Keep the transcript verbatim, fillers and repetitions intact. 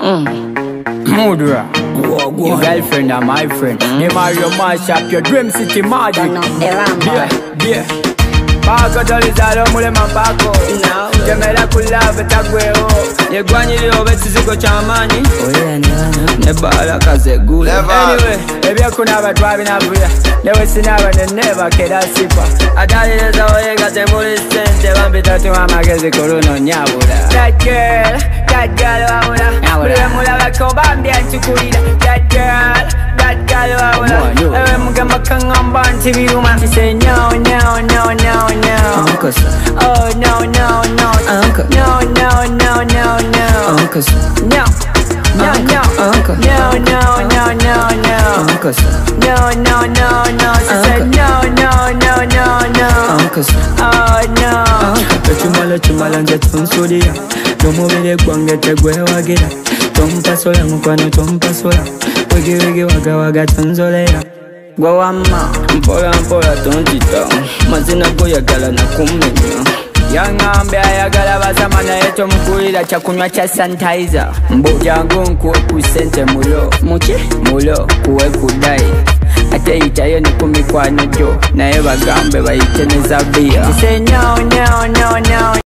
Mm. Mudra, Whoa, whoa. your girlfriend and my friend. Mm. You marry your mash up your dream city magic. Yeah, yeah. Pako tolizalo mule mambako. Kemela kulave tagweo. Yegwanyilio besiziko chamani. Nebala kazegula. Anyway, ebya kuna batwabi nabuya. Newe sinaba ne never keda sipa. Adalileza oyega tembuli sente. Bambi tatu amagezi kuluno nyabula. That girl, that girl wabula. Mule mula bako bambi anchukulila. That girl, that girl wabula. Ewe mugamba kangamba ntibiruma. She say no, no, no, no, no. Onkosa. Oh no, no, no. Onko. No, no, no, no, no. Onkosa. No. No, no, Onko. no, no, no, no, no. Onkosa. No, no, no, no. She said no, no, no, no, no. Onkosa. Oh no. Chumala chumala nje tunsulia. Nomubile gwange tegwe wagira. Tompasola mukwano tompasola. Wigi wigi waga waga tunzolera. Gwa wama Mpola mpola tontita. Mazzina goyagala nakumenya. yangambe ayagala basama naye tomukulira kyakunywa kya sanitizer. Mbujangu nkuwe ku sente mulo. Muki? Mulo kuwe kudai. Ate yitayo ne kumikwano gyo naye bagambe bayite ne zabbiya. She say no, no, no, no.